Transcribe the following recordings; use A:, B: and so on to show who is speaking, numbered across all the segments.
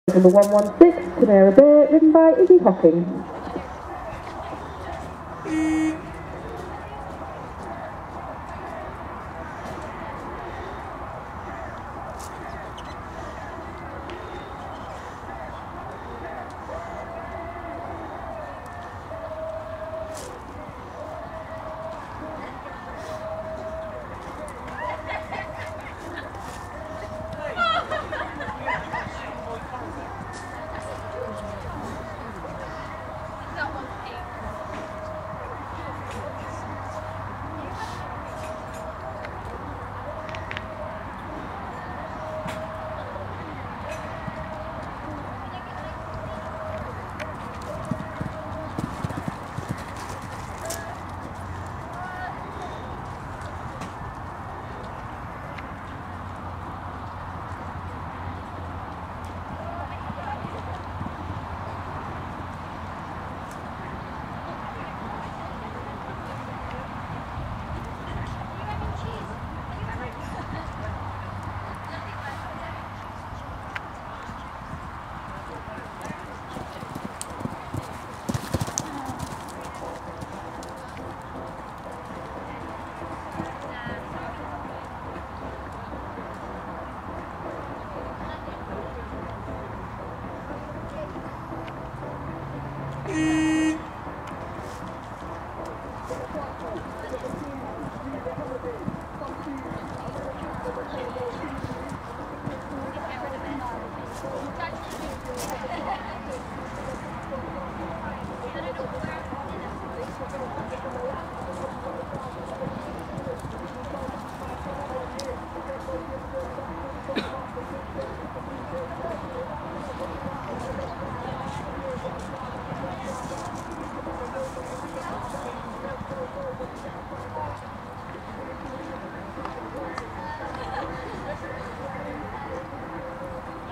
A: Number 116, Tamera Bear, ridden by Izzy Hocking.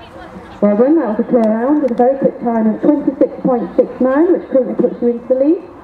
A: Well done, that was a clear round with a very quick time of 26.69, which currently puts you into the lead.